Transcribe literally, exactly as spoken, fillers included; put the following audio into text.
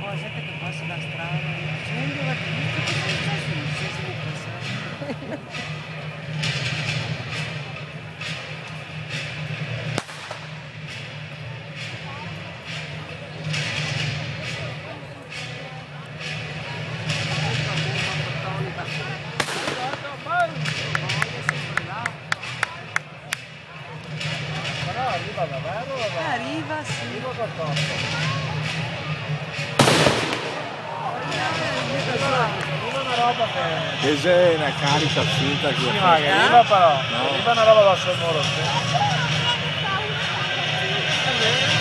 la gente che passa la strada, scende la pista, che sta su, senza di passare. Arriva davvero o no? Arriva, sì. Arriva qualcosa. Arriva una roba che... Questa è una carica finta che Sì, ma che arriva però. No. Arriva una roba verso il muro. Sì.